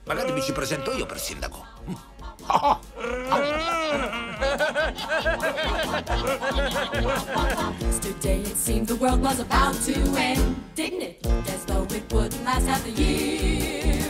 Magari mi ci presento io per sindaco. Today it seemed the world was about to end, didn't it? As though it wouldn't last half the year.